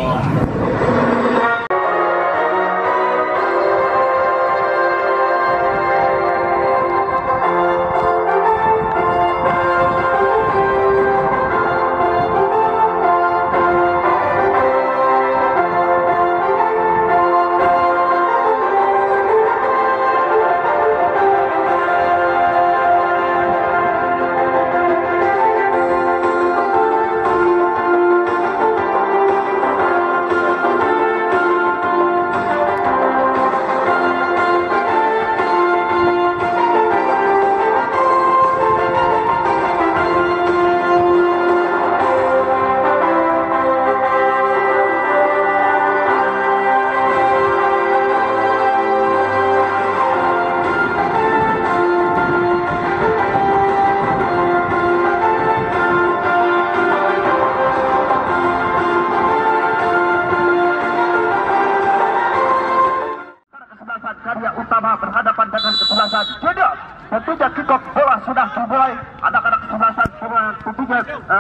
Berhadapan dengan kesebelasan tidak. Tentunya kick-off bola sudah dimulai. Anak-anak kesebelasan tentunya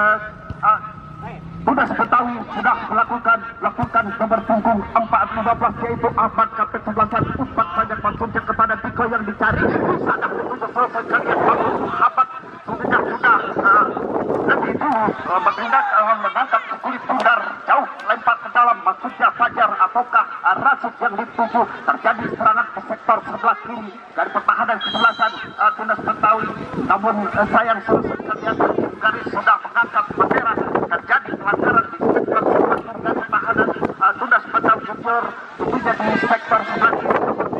Tunas Betawi sudah melakukan nomor punggung 415 yaitu Ahmad kapten kesebelasan umpat banyak maksudnya kepada Diko yang dicari. Sana tentunya selesai kalian bagus Ahmad tentunya sudah lebih dulu mengangkat kulit tundar jauh lempar ke dalam maksudnya Fajar ataukah Rasid yang dituju. Terjadi serangan ke sektor sebelah kiri dari pertahanan kesebelasan Tunas Betawi. Namun sayang selesai kalian garis sudah mengangkat bendera. Terjadi pelanggaran di sektor sebelah kiri dari pertahanan Tunas Betawi Junior. Tentunya di sektor sebelah kiri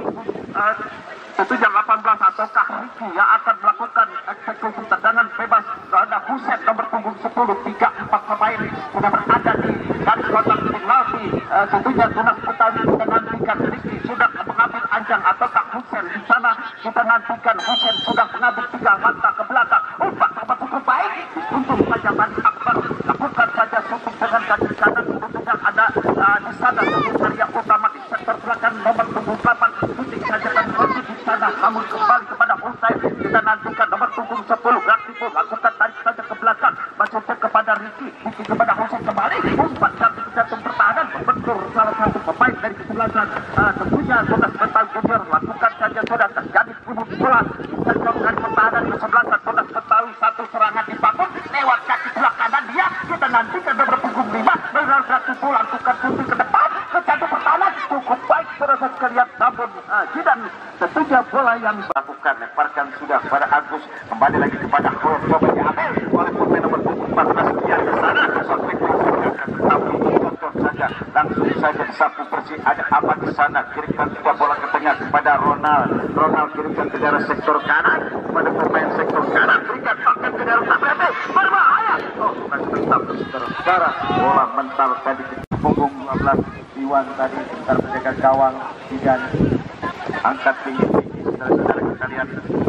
tentunya 18 ataukah Riki yang akan melakukan eksekusi tendangan bebas kepada Husen nomor punggung 10. 3-4 pemain sudah berada di garis kotak penalti. Tentunya Tunas Betawi kita nantikan Riki sudah mengambil anjang ataukah Husen di sana kita nantikan Husen sudah mengambil 3 langkah ke belakang. Umpat sama cukup baik untung saja Bani Akbar lakukan saja syuting dengan kaki kanan. Tentunya ada di sana area utama di sektor belakang nomor punggung 8 syuting saja dan di sana namun kembali kepada Husain. Kita nantikan nomor punggung 10 Raktipo lakukan tarik saja ke belakang maksudnya kepada Riki kepada Husain kembali umpat jantung pertahanan membentur salah satu pemain dari kesebelasan tentunya Tunas Betawi Junior lakukan saja sudah terjadi bunuh bola di sektor dari pertahanan kesebelasan Tunas Betawi. Satu serangan dibangun lewat kaki sebelah kanan dia kita nantikan nomor punggung 5 Benar Raktipo lakukan putih ke depan ke jantung pertahanan cukup baik terasa sekalian namun Jidan tentunya bola yang dilakukan lemparkan sudah pada Agus kembali lagi kepada gol coba diambil oleh pemain nomor punggung 14 dia ke sana sampai tetapi contoh saja langsung saja disapu bersih. Ada apa di sana kirimkan sudah bola ke tengah kepada Ronald kirimkan ke daerah sektor kanan kepada pemain sektor kanan berikan pakai ke daerah Tabrete berbahaya bukan tetap saudara bola mental tadi punggung 15 Iwan tadi sebentar menjaga gawang dan angkat tinggi saudara-saudara kita lihat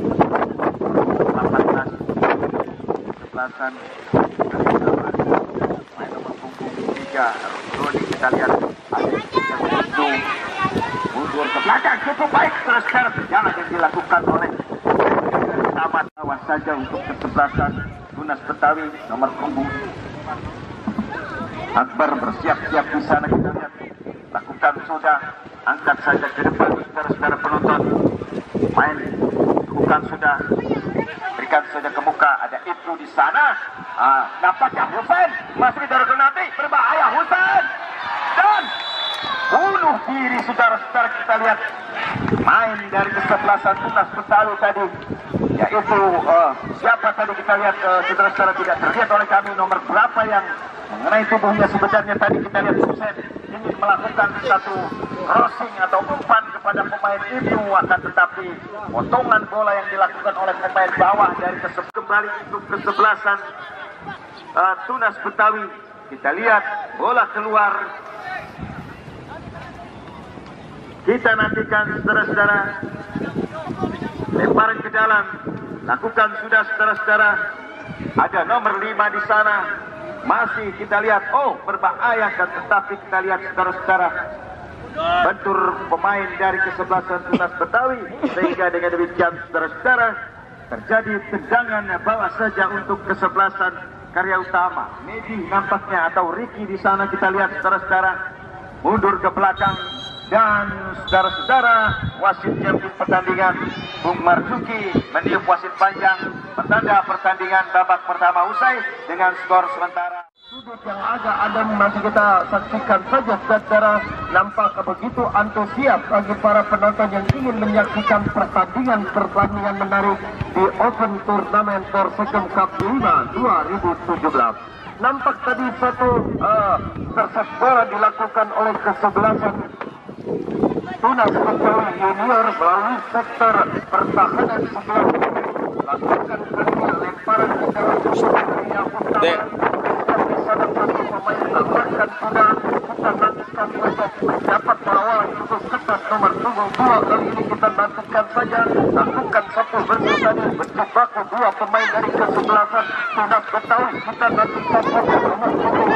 18 kesebelasan main nomor punggung 3 Rodi kita lihat ada yang mundur ke belakang cukup baik saudara berjalan yang dilakukan oleh Ahmad. Awas saja untuk kesebelasan Tunas Betawi nomor punggung Akbar bersiap-siap di sana kita lihat lakukan sudah angkat saja ke depan saudara-saudara penonton main lakukan sudah berikan saja ke muka ada itu di sana nampaknya Husain masih dari nanti berbahaya Husain dan bunuh diri saudara-saudara kita lihat main dari kesebelasan Tunas Betawi tadi yaitu siapa tadi kita lihat saudara-saudara tidak terlihat oleh kami nomor berapa yang mengenai tubuhnya sebenarnya tadi kita lihat Husain ingin melakukan satu crossing atau umpan kepada pemain itu akan tetapi potongan bola yang dilakukan oleh pemain bawah dari kembali untuk kesebelasan Tunas Betawi. Kita lihat bola keluar kita nantikan saudara-saudara lemparan ke dalam lakukan sudah saudara-saudara ada nomor 5 di sana masih kita lihat berbahaya kan tetapi kita lihat saudara-saudara bentur pemain dari kesebelasan Tunas Betawi sehingga dengan demikian saudara-saudara terjadi tendangan bawah saja untuk kesebelasan Karya Utama. Medi nampaknya atau Ricky di sana kita lihat saudara-saudara mundur ke belakang dan saudara-saudara wasit champion pertandingan Bung Marzuki meniup wasit panjang petanda pertandingan babak pertama usai dengan skor sementara. Sudut yang agak adem masih kita saksikan saja saudara, nampak begitu antusias bagi para penonton yang ingin menyaksikan pertandingan menarik di Open Turnamen Persegem Cup 5 2017. Nampak tadi satu terset bola dilakukan oleh kesebelasan Tunas Betawi Junior melalui sektor pertahanan sebelah lakukan lemparan ke dalam area utama. Ada satu pemain akan sudah kita nantikan saja dapat melawan khusus ketat nomor punggung 2. Kali ini kita nantikan saja lakukan satu versi tadi berjibaku dua pemain dari kesebelasan Tunas Betawi. Kita nantikan saja nomor punggung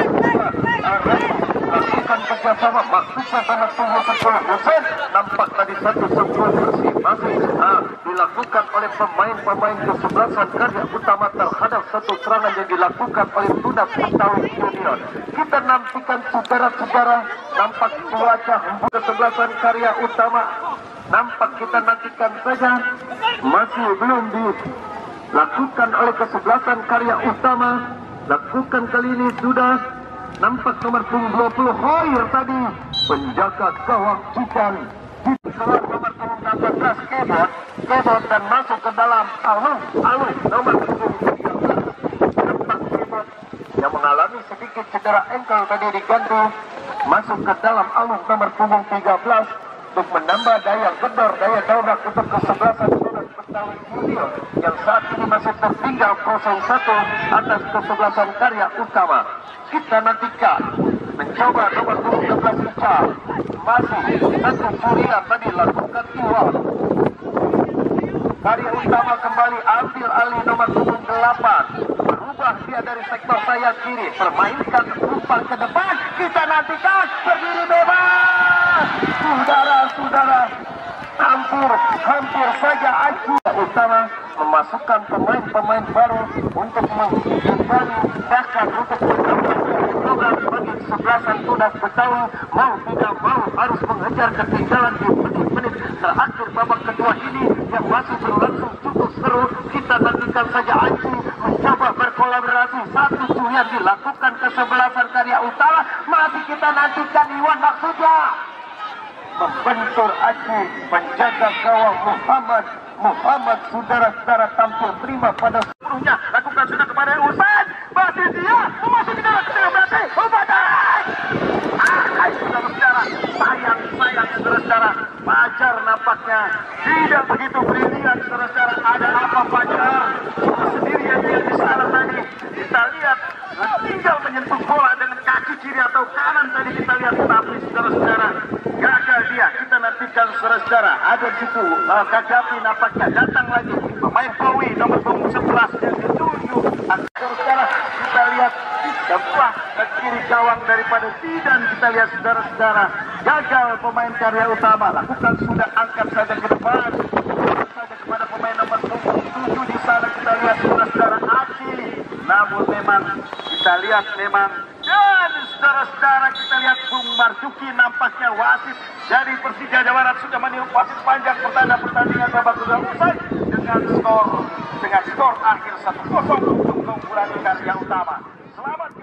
2 lakukan kerjasama maksudnya nomor punggung 10%. Nampak tadi satu sebuah versi masih dilakukan oleh pemain-pemain kesebelasan Karya Utama terhadap satu serangan yang dilakukan oleh Tunas Betawi Junior. Kita nantikan saudara-saudara, nampak cuaca kesebelasan Karya Utama. Nampak kita nantikan saja masih belum dilakukan oleh kesebelasan Karya Utama. Lakukan kali ini sudah nampak nomor punggung 20 Hoyer tadi penjaga gawang Cikan. Keluar nomor punggung 18 Kebot dan masuk ke dalam alun nomor punggung 13. Nampak Kebot yang mengalami sedikit cedera ankle tadi diganti masuk ke dalam alun nomor punggung 13 untuk menambah daya gedor, daya daurak untuk kesebelasan Tunas Betawi Junior yang saat ini masih tertinggal 0-1 atas kesebelasan Karya Utama. Kita nantikan mencoba nomor 12 Ica masih satu Surya tadi lakukan dua. Karya Utama kembali ambil alih nomor punggung 8, berubah dia dari sektor sayap kiri, permainkan umpan ke depan. Kita nantikan berdiri bebas. Saudara-saudara, hampir saja Acu Utama memasukkan pemain-pemain baru untuk menjadi dasar untuk program bagi kesebelasan Tunas Betawi. Mau tidak mau harus mengejar ketinggalan di menit-menit terakhir babak kedua ini yang masih berlangsung cukup seru. Kita nantikan saja Acu mencoba berkolaborasi, satu yang dilakukan kesebelasan Karya Utama. Masih kita nantikan Iwan maksudnya membentur Acu, penjaga gawang Muhammad saudara-saudara tampil prima pada seluruhnya. Lakukan sudah kepada Usain, berarti dia memasuki dalam ketinggalan berarti Ubadan. Saudara-saudara, sayang saudara-saudara, Fajar nampaknya tidak begitu brilian saudara-saudara. Ada apa Fajar? Sendirian dia di sana tadi. Kita lihat tinggal menyentuh bola dengan kaki kiri atau kanan tadi kita lihat, tapi saudara-saudara gagal dia. Kita nantikan saudara-saudara, ada di situ Kagapi nampaknya datang lagi pemain Bowie nomor punggung 11 yang ditunjuk. Saudara, kita lihat sebuah ke kiri gawang daripada Tidan. Kita lihat saudara-saudara, gagal pemain Karya Utama. Lakukan sudah angkat saja ke depan saja kepada pemain nomor punggung 7 di sana. Kita lihat saudara-saudara Aci, namun memang kita lihat dan saudara-saudara kita lihat Bung Marzuki nampaknya wasit dari Persija Jawa Barat sudah meniup wasit panjang pertanda pertandingan babak kedua usai dengan skor akhir 1-0 untuk keunggulan Karya Utama. Selamat